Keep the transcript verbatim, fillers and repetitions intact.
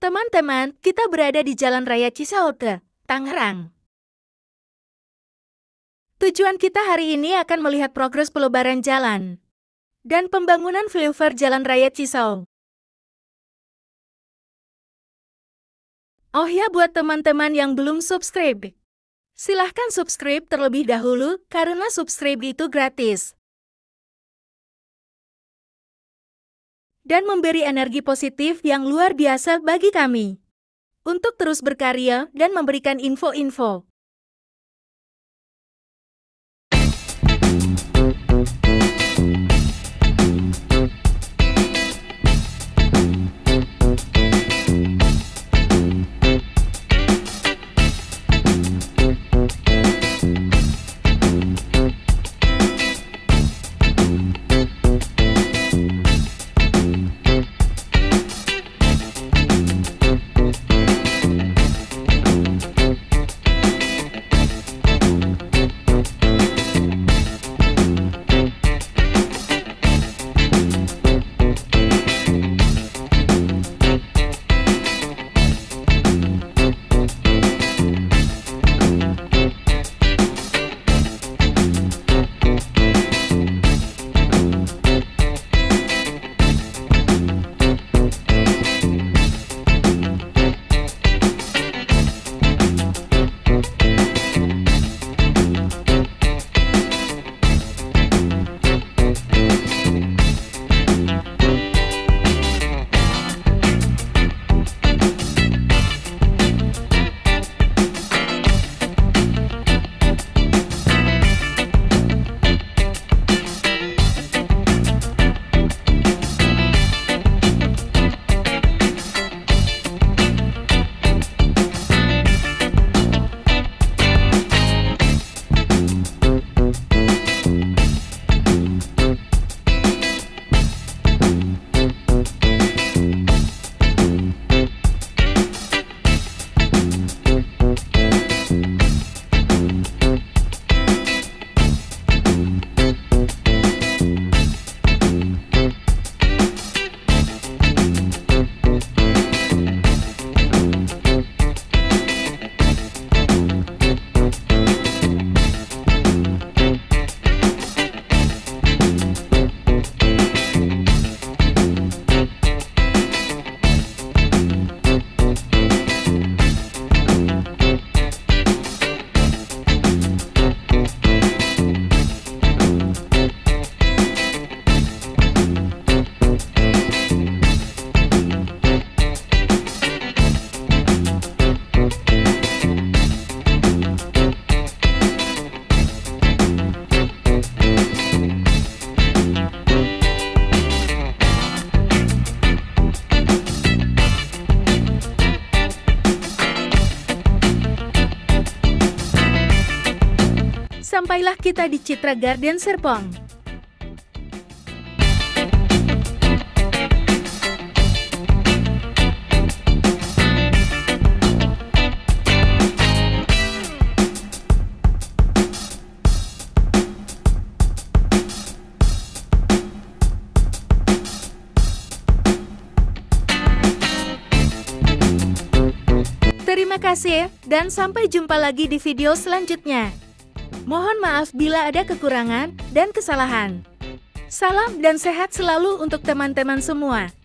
Teman-teman, kita berada di Jalan Raya Cisaute, Tangerang. Tujuan kita hari ini akan melihat progres pelebaran jalan dan pembangunan flyover Jalan Raya Cisauk. Oh ya, buat teman-teman yang belum subscribe, silahkan subscribe terlebih dahulu karena subscribe itu gratis dan memberi energi positif yang luar biasa bagi kami untuk terus berkarya dan memberikan info-info. Sampailah kita di Citra Garden Serpong. Terima kasih, dan sampai jumpa lagi di video selanjutnya. Mohon maaf bila ada kekurangan dan kesalahan. Salam dan sehat selalu untuk teman-teman semua.